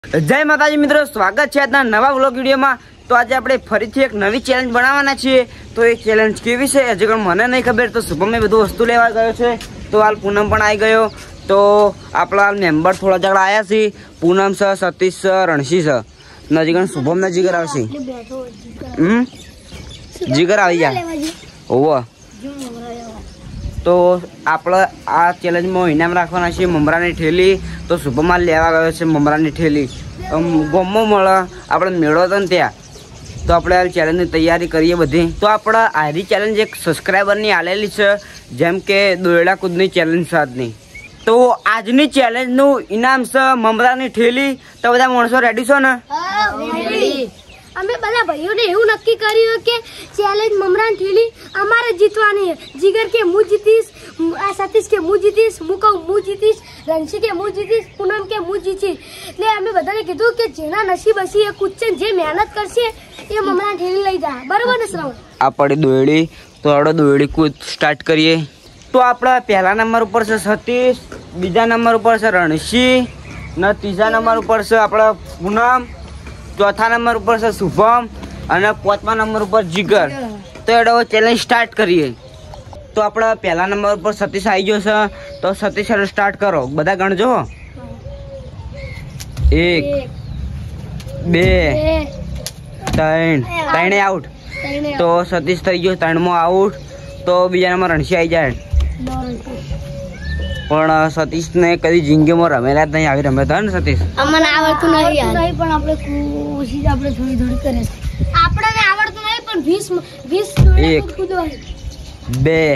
જય માતાજી મિત્રો, સ્વાગત છે આજના નવા વ્લોગ વિડીયોમાં। તો આજે આપણે ફરીથી એક નવી ચેલેન્જ બનાવવાના છીએ। તો એ ચેલેન્જ કેવી છે હજી પણ મને નહીં ખબર। તો શુભમે બધું વસ્તુ લેવા ગયો છે, તો હાલ પૂનમ પણ આવી ગયો। તો આપણા હાલ મેમ્બર થોડા જણા આવ્યા છે। પૂનમ છે, સતીશ છે, રણસી છે, નજીક શુભમ ને જીગર આવશે। જીગર આવી ગયા ઓવો। તો આપણે આ ચેલેન્જમાં ઇનામ રાખવાના છે મમરાની ઠેલી। તો શુભમ હાલ લેવા ગયો છે મમરાની ઠેલી। ગોમમાં મળે આપણે મેળો હતો ને ત્યાં। તો આપણે આ ચેલેન્જની તૈયારી કરીએ બધી। તો આપણે આરી ચેલેન્જ એક સબસ્ક્રાઈબરની આલેલી છે, જેમ કે દોરડા કૂદની ચેલેન્જ છે આજની। તો આજની ચેલેન્જનું ઇનામ છે મમરાની ઠેલી। તો બધા માણસો રેડી છો ને? અમે બધા ભાઈઓને એવું નક્કી કર્યું કે ચેલેન્જ મમરાની ઠેલી અમારે જીતવાની છે। જીગર કે હું જીતીશ, આ સતીશ કે હું જીતીશ, હું કહું હું જીતીશ, રણસી કે હું જીતીશ, પૂનમ કે હું જીતીશ। એટલે અમે બધાને કીધું કે જેના નસીબ હશે એ કૂદશે, જે મહેનત કરશે એ મમરાની ઠેલી લઈ જાય। બરોબર ને શ્રવણ? આ પડી દોરડી। તો આપણે દોરડી કૂદ સ્ટાર્ટ કરીએ। તો આપણા પહેલા નંબર ઉપર છે સતીશ, બીજા નંબર ઉપર છે રણસી, ને ત્રીજા નંબર ઉપર છે આપણા પૂનમ, ચોથા નંબર ઉપર છે શુભમ અને પાંચમા નંબર ઉપર જીગર। તો એડો ચેલેન્જ સ્ટાર્ટ કરીએ। તો આપણા પહેલા નંબર ઉપર સતીશ આવી ગયો છે। તો સતીશ સ્ટાર્ટ કરો, બધા ગણજો। 1 2 3 આઉટ। તો સતીશ થઈ ગયો 3મો આઉટ। તો બીજા નંબર રણસી આવી જાય। પણ સતીશને કદી જિંદગીમાં રમેલા જ નહીં આવી રમત ને સતીશ? અમને આવડતું નહીં પણ આપણે કોશિશ આપણે થોડી થોડી કરે છે। આપણને આવડતું નહીં પણ 20 કૂદવાનું। 2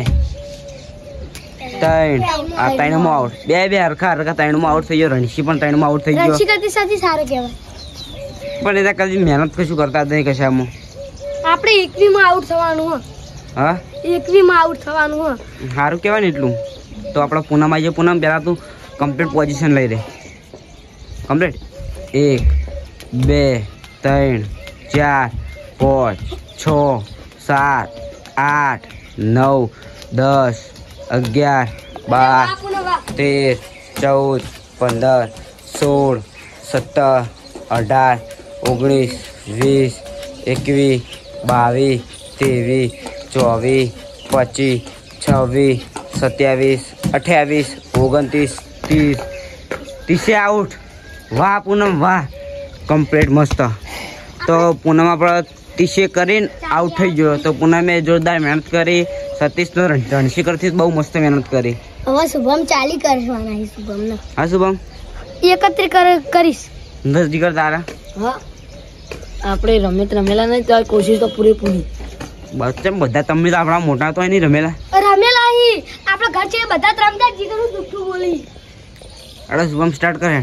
3 આ 3મો આઉટ। બે હરખા 3મો આઉટ થઈ ગયો। રણસી પણ 3મો આઉટ થઈ ગયો। રણસી કરતી સાથી સારું કહેવાય, પણ એને કદી મહેનત કશું કરતા જ નહીં કશામાં। આપણે 21માં આઉટ થવાનું હો। હા 21માં આઉટ થવાનું હો, સારું કહેવાય ને એટલું। તો આપણે પૂનમ આવી જાય। પૂનમ પહેલાં તું કમ્પ્લીટ પોઝિશન લઈ રે, કમ્પ્લીટ। 1 2 3 4 5 6 7 8 9 10 11 12 13 14 15 16 17 18 19 20 21 22 23 24 25 26 27 28 29 30 આઉટ। વાહ પૂનમ વાહ, કમ્પ્લીટ મસ્ત। તો પૂનમ આપણે 30 કરીને આઉટ થઈ ગયો। તો પૂનમે જોરદાર મહેનત કરી। સતીશ તો રણસી કરતી બહુ મસ્ત મહેનત કરી। હવે શુભમ ચાલી કરવાના છે શુભમને। હા શુભમ 31 કરીશ। 10 જીગર તારા? હા આપણે રમેલા નહીં તો કોશિશ તો પૂરેપૂરી। બસ બધા તમે તો આપણા મોટા તો નહીં રમેલા હી આપણા ઘર છે બધા જ રમતા। જીગરનું જુઠ્ઠું બોલી। અરે શુભમ સ્ટાર્ટ કરે।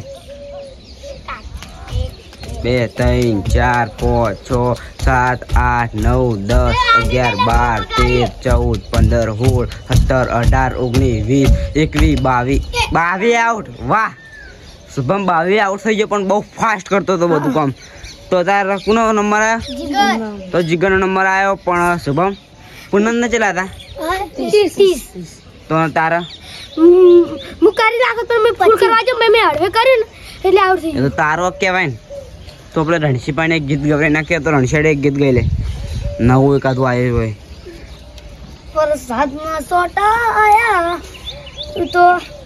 2 3 4 5 6 7 8 9 10 11 12 13 14 15 16 17 18 19 20 21 22 આઉટ। વાહ શુભમ 22 આઉટ થઈ ગયો, પણ બહુ ફાસ્ટ કરતો હતો બધું કામ। તો તારા કોનો નંબર આવ્યો? તો જીગરનો નંબર આવ્યો। પણ શુભમ પૂનમ ને ચલા હતા? તો તારા હું કરી નાખો તો મેં ફૂલ કરવા જો મેં હળવે કર્યું ને એટલે આઉટ થઈ ગયો। તો તારો કહેવાય ને। તો આપણે રણસી પાણી એક ગીત ગવડાવી નાખીએ। તો રણસી એક ગીત ગાઈ લે, નવું એકાદું આવ્યું હોય। વરસાદમાં સોટા આયા તો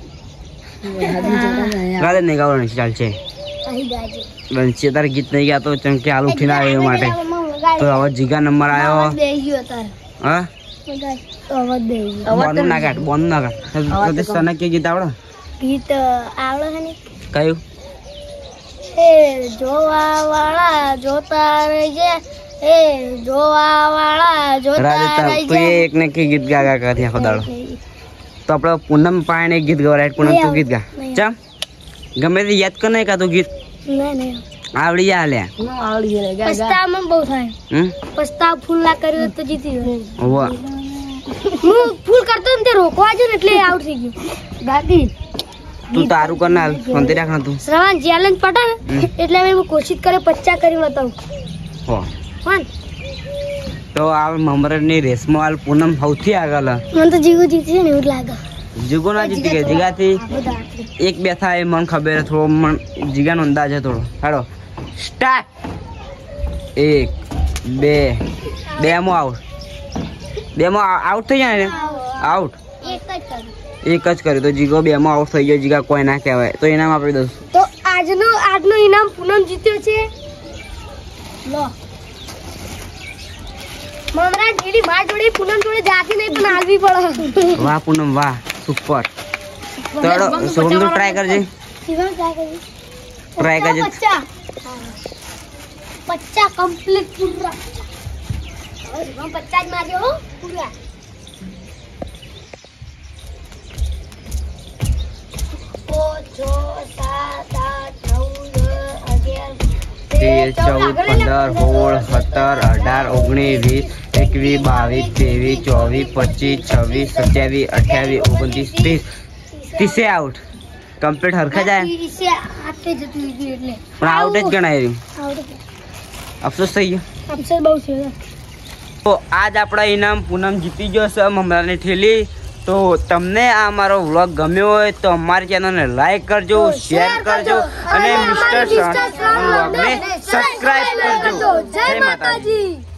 ગાલે નહીં ગાવ રણસી ચાલશે। રણસી તારે ગીત નહીં ગાતો કેમ કે હાલ ઉઠીને આવ્યો માટે। તો હવે જીગા નંબર આવ્યો। હા બોન ના કાઢ તને કે ગીત આવડે? ગીત આવડે છે ને? કયું? એ જોવા વાળા જોતા રહેજે, એ જોવા વાળા જોતા રહેજે। એક ને કે ગીત ગા કરતી આખો દાડો। તો આપણે પૂનમ પાણી ગીત ગવરાય। પૂનમ તું ગીત ગા ચમ, ગમે તે યાદ કર નહીં કાતું ગીત આવડી જા લે। પસ્તાવામાં બહુ થાય। પસ્તાવ ફૂલ ના કર્યું તો જીતી ગયો। વાહ હું ફૂલ કરતો ને તે રોકવા જો ને એટલે આઉટ થઈ ગયો। દાદી તું તારું કર ના શાંતિ રાખ ના તું। શ્રવણ ચેલેન્જ પટા ને એટલે મેં કોશિશ કરે 50 કરી બતાવું। હો હા તો આ મમરાની રેસમાં હાલ પૂનમ સૌથી આગળ। મને તો જીગુ જીતી છે ને એવું લાગે। જીગો ના જીતી ગયા. જીગાથી એક બે થાય મને ખબર થોડો મન જીગાનો અંદાજ છે થોડો. હાલો સ્ટાર્ટ. 1 2 બેમાં આઉટ. બેમાં આઉટ થઈ જાય ને આઉટ એક જ કર્યું તો જીગો બેમાં આઉટ થઈ ગયો. જીગા કોઈ ના કહેવાય તો ઇનામ આપી દઉં. તો આજનો ઇનામ પૂનમ જીત્યો છે. લો મમરા ઢીલી માર જોડે પૂનમ જોડે જાતી નહીં પણ હાલવી પડે. વાહ પૂનમ વાહ સુપર. તો સોમ તો ટ્રાય કરજે. ટ્રાય કરજે. 50 કમ્પ્લીટ પૂરા. હવે 50 જ માર્યો હો પૂરા. ઓ 6 7 8 9 10 11 13 14 15 16 17 18 19 20 21 23 24 25 26 27 28 29 30 30 આઉટ કમ્પ્લીટ હરખા જાય પણ આઉટ જ ગણાય રહ્યું. અફસોસ થઈ ગયો. અફસોસ બહુ છે. તો આજ આપણા ઇનામ પૂનમ જીતી ગયો છે મમરાની ઠેલી. તો તમને આ મારો વ્લોગ ગમ્યો હોય તો અમારી ચેનલને લાઈક કરજો, શેર કરજો અને મિસ્ટર વ્લોગને સબસ્ક્રાઇબ કરજો. જય માતાજી.